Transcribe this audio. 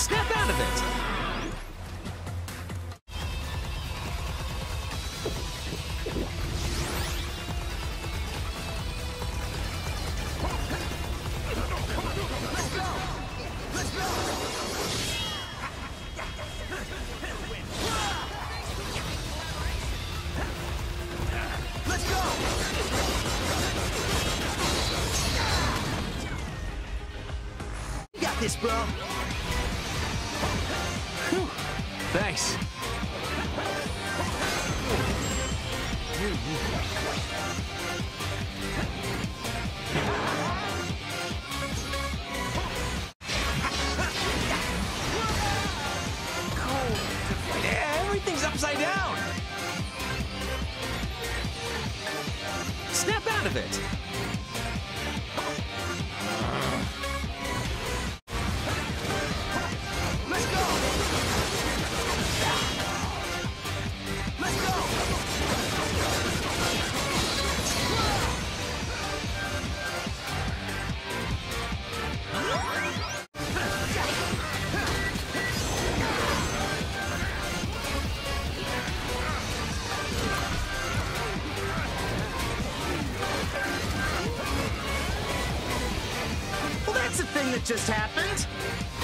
Snap out of it! This, bro. Whew. Thanks. Cool. Yeah, everything's upside down. Snap out of it. Well, that's a thing that just happened.